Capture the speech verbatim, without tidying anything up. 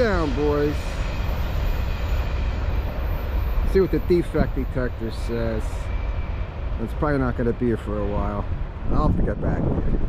down, boys. See what the defect detector says. It's probably not going to be here for a while. I'll have to get back to you.